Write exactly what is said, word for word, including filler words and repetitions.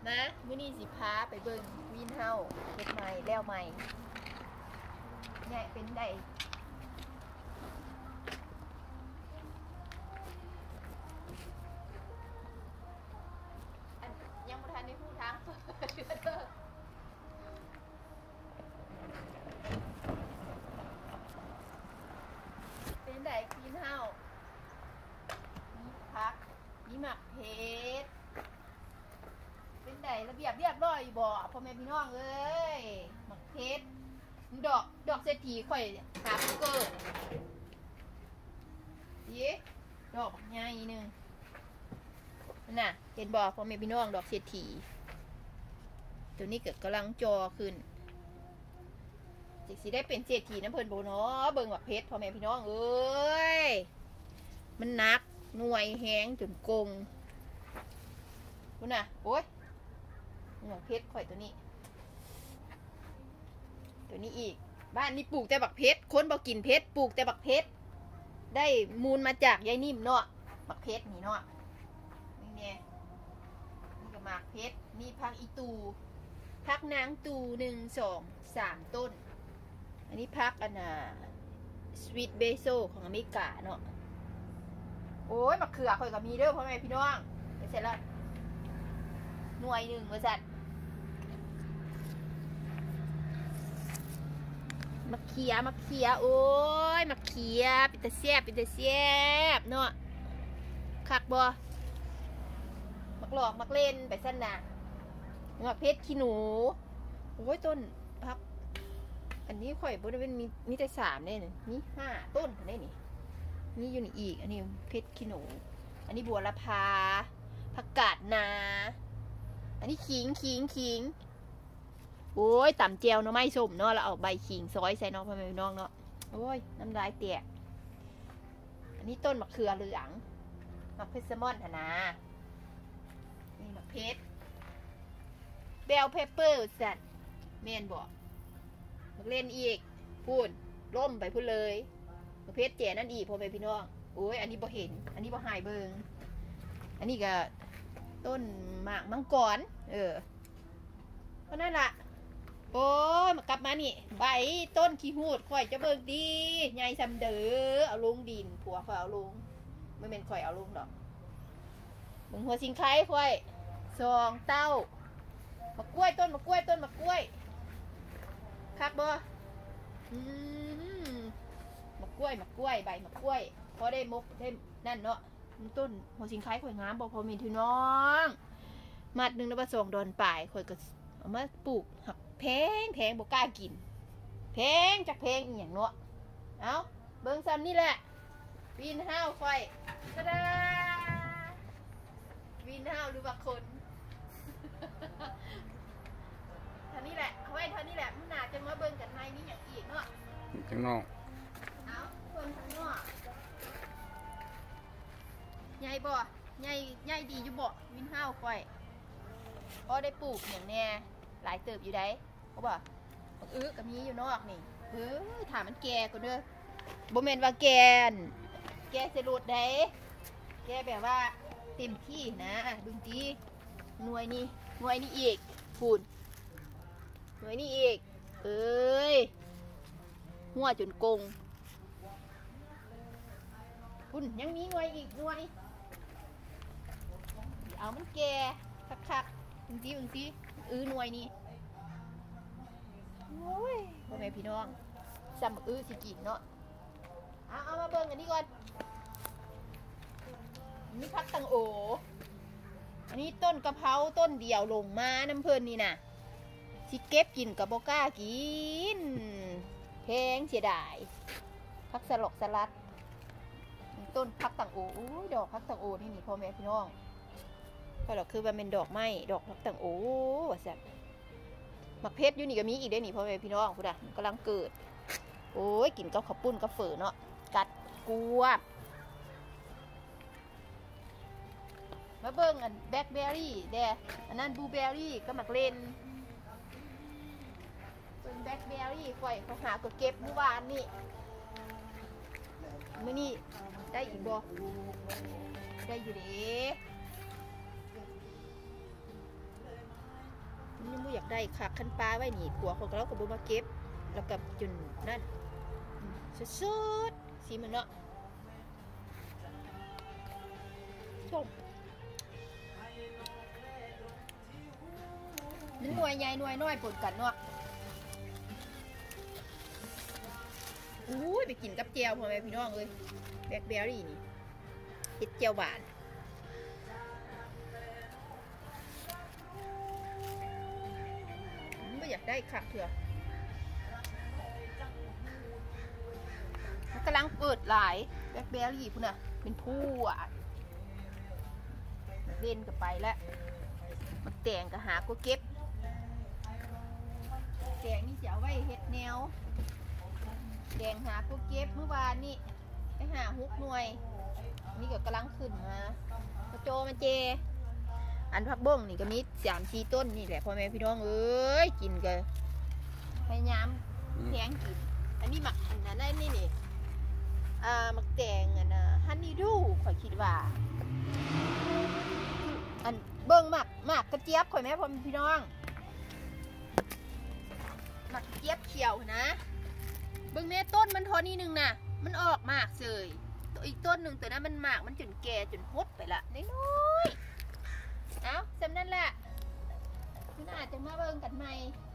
นะมื้อนี้สิพาไปเบิ่งวินเฮาเฮ็ดใหม่แล้วใหม่เนี่ยเป็นไดอันยังบ่ทันได้พูดทางเป็นไดวินเฮามีผักมีหมักเพชรเป็นไดระเบียบเรียบร้อยอยู่บ่พ่อแม่พี่น้องเอ้ยหมักเพชรดอกดอกเศรษฐีข่อยหาเกิดยี่ดอกใหญ่นึงน่ะเห็นบ่พ่อแม่พี่น้องดอกเศรษฐีตัวนี้เกิดกำลังจอขึ้นจิกสิได้เป็นเศรษฐีน้ำเพลินโบเนาะเบิ่งหมักเพชรพ่อแม่พี่น้องเอ้ยมันนักหน่วยแห้งจนกงคุณน่ะโอ้ยหมักเพชรข่อยตัวนี้ตัวนี้อีกบ้านนี้ปลูกแต่บักเพชรคนบอกกินเพชรปลูกแต่บักเพชรได้มูลมาจากยายนิ่มเนาะบักเพชรนี่เนาะนี่ไงนี่ก็หมากเพชรนี่พักอีตูพักนางตูหนึ่งสองสามต้นอันนี้พักอันน่ะสวีทเบโซของอเมริกาเนาะโอ้ยมะเขือข่อยก็มีเด้อพ่อแม่พี่น้องไปเสร็จแล้วหน่วยหนึ่งบริษัทมะเขียมะเขียโอ้ยมะเขียปิตาเสียบปิตาเสียบเนาะคักบ่มักหลอกมักเล่นไปสั้นนะมักเพชรขี้หนูโอ้ยต้นพักอันนี้ข่อยบริเวณมีมีแต่สามเนี่ยนี่ห้าต้นได้นี่นี่อยู่นี่อีกอันนี้เพชรขี้หนูอันนี้บัวละพาผักกาดนาอันนี้ขิงขิงขิงโอ้ยต่ำเจียวเนาะไม่ส้มเนาะเราเอาใบขิงซอยใส่น้องพ่อแม่พี่น้องเนาะโอ้ยน้ำลายแตกอันนี้ต้นมะเขือเหลืองมะเพชรแซลมอนนะนี่มะเพชรเบลเพปเปอร์สัตว์เมนบอกมาเล่นอีกพูดล่มไปพูดเลยมะเพชรเจนั่นอีกพ่อแม่พี่น้องโอ้ยอันนี้บ่เห็นอันนี้บ่หายเบิงอันนี้ก็ต้นหมากมังกรเออเพราะนั่นล่ะโอ้ยมากลับมานี่ใบต้นขี้หูดข่อยจะเบิ่งดีใหญ่ซำเด้อเอาลงดินผัวข่อยเอาลงไม่เป็นข่อยเอาลงดอกเบิ่งหัวสิงไข่ข่อยสองเต้ามะกล้วยต้นมะกล้วยต้นมะกล้วยคักบ่อืมมะกล้วยมะกล้วยใบมะกล้วยพอได้มกได้นั่นเนาะต้นหัวสิงไข่ข่อยงามบ่พอมีพี่น้องมัดหนึ่งแล้วผสมดอนป่ายข่อยก็เอามาปลูกหักแพงแพงบ่กล้ากินแพงจากแพงอีหยังเนาะเอาเบิ่งซ้ำนี่แหละวินห้าวข่อยตะดาวินห้าวหรือว่าคนเท่านี้แหละเอาไว้เท่านี้แหละมื้อหน้าจะมาเบิ่งกันไหมมีหยังอีกเนาะข้างนอกเอาคนข้างนอกใหญ่บ่ใหญ่ใหญ่ดีอยู่บ่วินห้าวข่อยพอได้ปลูกอย่างแน่หลายเติบอยู่ได้เขาบอกบักอื้อกับมีอยู่นอกนี่เฮ้ยถามมันแก่ก่อนเด้อบ่แม่นว่าแก่นแก่เสรุดได้แก่แบบว่าเต็มที่นะบึงตีหน่วยนี่หน่วยนี่อีกพูนหน่วยนี่อีกเอ้ยหัวจนกงพูนยังมีหน่วยอีกหน่วยเอามันแก่คักๆบึงตีบึงตีอื้อหน่วยนี่โอ้ยพ่อแม่พี่น้องซ้ำอื้อสิกินเนาะเอาเอามาเบิ่งอันนี้ก่อนนี่พักตังโออันนี้ต้นกะเพราต้นเดียวลงมาน้ำเพลินนี่นะสิเก็บกินกับโบก้ากินแพงเสียดายพักสลอกสลัดต้นพักตังโอโอ้ยดอกพักตังโอนี่นี่พ่อแม่พี่น้องก็ดอกคือมันเป็นดอกไม้ดอกพักตังโอว่าสัตว์หมักเพชรอยู่นี่ก็มีอีกได้หนิพ่อแม่พี่น้องคุณอ่ะกำลังเกิดโอ้ยกินกับข้าวปุ้นกับเฝอเนาะกัดกวบมาเบิ้งอันแบล็คเบอร์รี่เด้อันนั้นบลูเบอร์รี่ก็หมักเลนเป็นแบล็คเบอร์รี่ข่อยเขาหาก็เก็บเมื่อวานนี่มื่อนี่ได้อีกบ่ได้อยู่เด้อยากได้คักคันปลาไว้นี่ผัวของเราก็บ่มาเก็บแล้วกับจนนั่นสุดๆสีมันเนาะส้มมันหน่วยใหญ่หน่วยน้อยปนกันเนาะอุ้ยไปกินกับเจียวพ่อแม่พี่น้องเลยแบล็คเบอร์รี่นี่เห็ดเจียวหวานไม่อยากได้คักเถอะกำลังเปิดหลายแบล็คเบอร์รี่พุ่นน่ะเป็นผู้อ่ะเล่นกันไปแล้วมันแต่งก็หาก็เก็บแดงนี่จะเอาไว้เห็ดแนวแดงหาก็เก็บเมื่อวานนี่ไปหาฮุกหน่วยนี่ก็กำลังขึ้นมากระโจมันเจอันพักบ้งนี่ก็มีสามสี่ต้นนี่แหละพ่อแม่พี่น้องเอ้ยกินกันพยายามแทงกินอันนี้หมักอันนั้นได้นี่นี่อ่าหมักแดงอันน่ะฮันนี่ดูข่อยคิดว่าอันเบิ้งหมักหมักกระเจี๊ยบข่อยแม่พ่อแม่พี่น้องหมักเจี๊ยบเขียวนะเบิ้งเน่ต้นมันทอนี่หนึ่งน่ะมันออกหมากเสยตัวอีกต้นหนึ่งตัวนั้นมันหมากมันจนแก่จนหดไปละน้อยๆเอาสำนั่นแหละคุณอาจจะมาเบิ้งกันใหม่